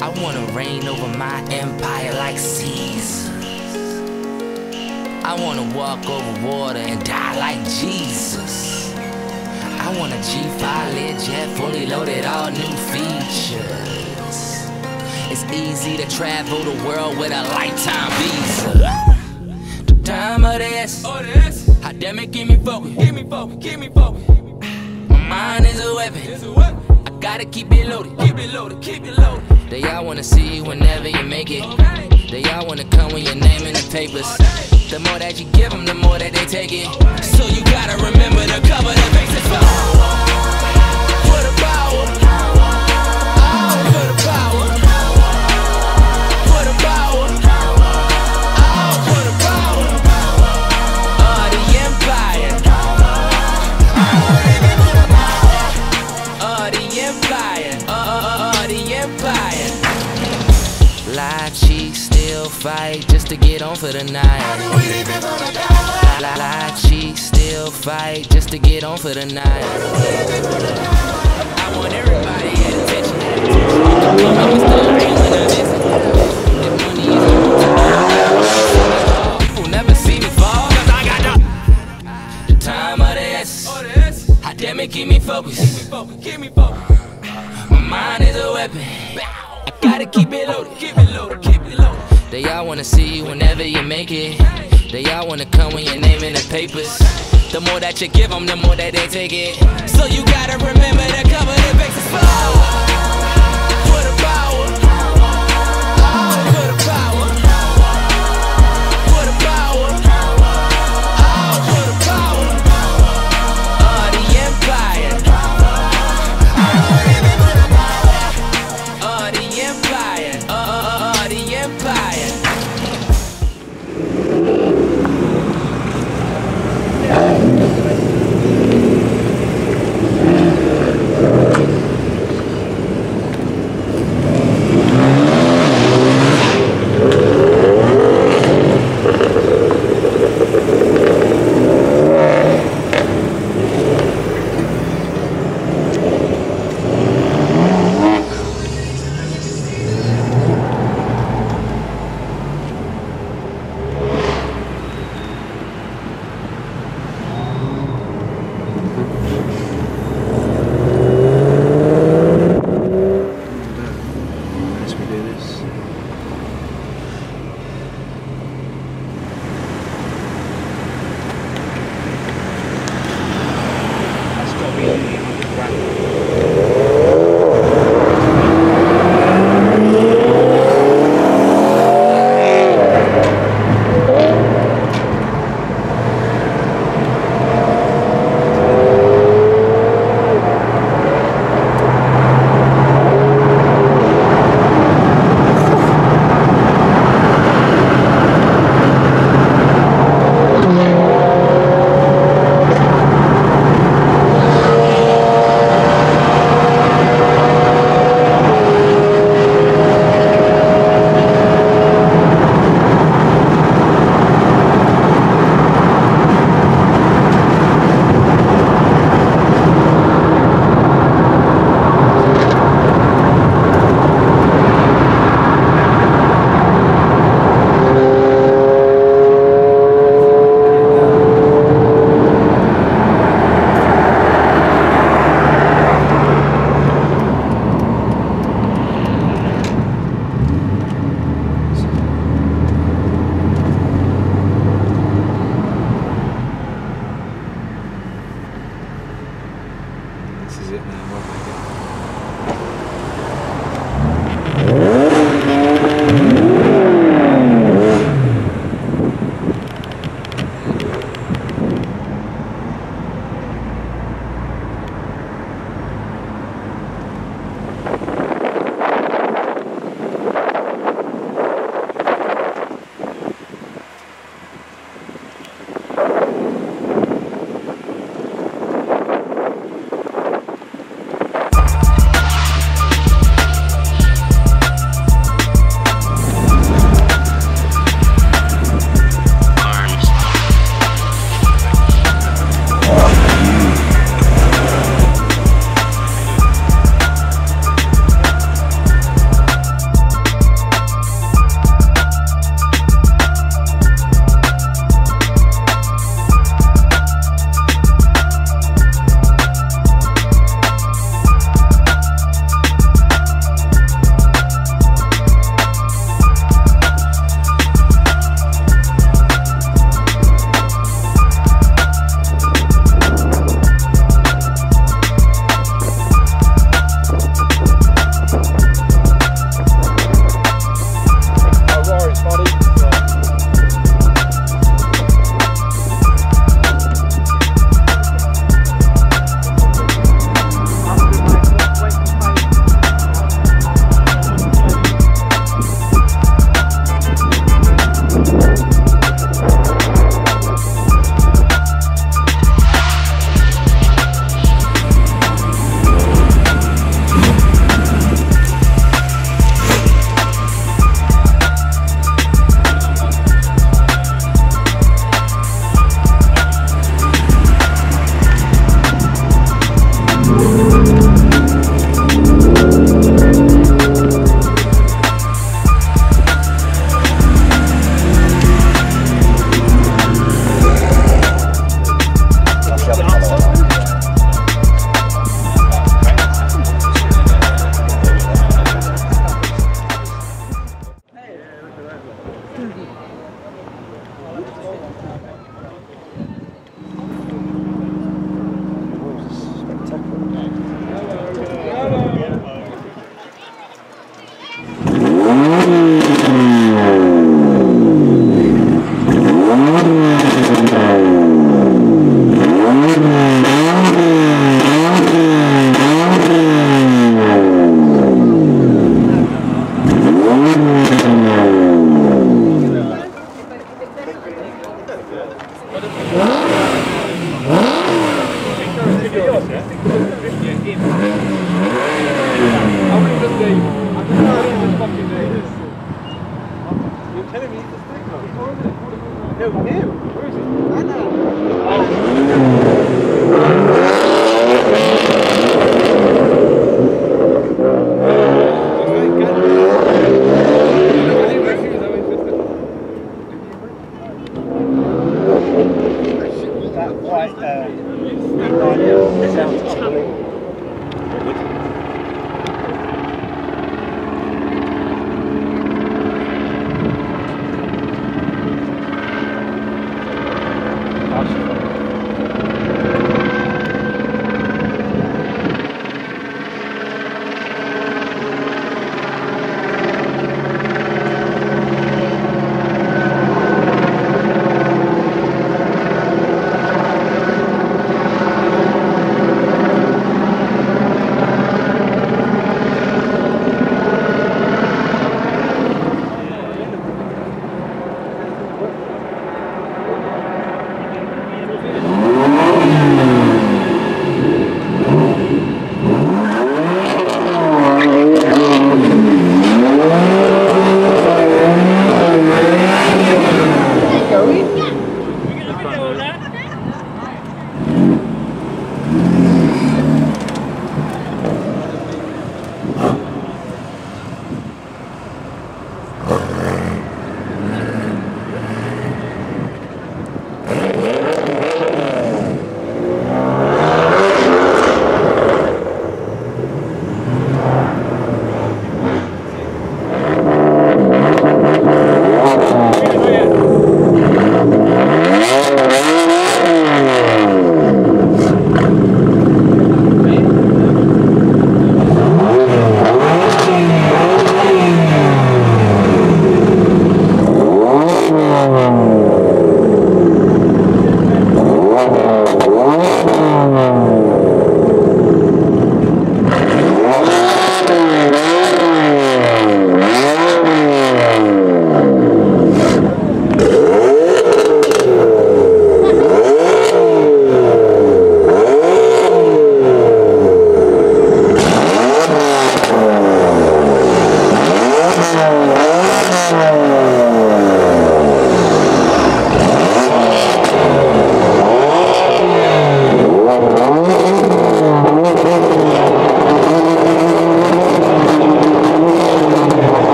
I wanna reign over my empire like Caesar. I wanna walk over water and die like Jesus. I want a G5 Learjet, fully loaded, all new features. It's easy to travel the world with a lifetime visa. The time of this, how damn it, keep me focused. My mind is a weapon. I gotta keep it loaded. They all wanna see you whenever you make it. They all wanna come with your name in the papers. The more that you give them, the more that they take it. So you gotta remember to cover the bases. For the power. All for the power. For the power. All for the power. The empire. The empire. The empire. Lie, cheat, still fight just to get on for the night. Lie, cheat, still fight just to get on for the night. I want everybody at attention. I'm still lying when I listen. If money is people never see me fall, 'cause I got the time of this. How damn it, keep me focused. My mind is a weapon. I gotta keep it loaded. They all wanna see you whenever you make it. They all wanna come with your name in the papers. The more that you give them, the more that they take it. So you gotta remember to cover the bases. For the power. All for the power. For the power. All for the power. The empire. The empire. The empire. sounds unbelievable.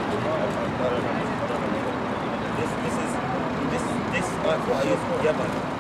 This, I use, yeah, man.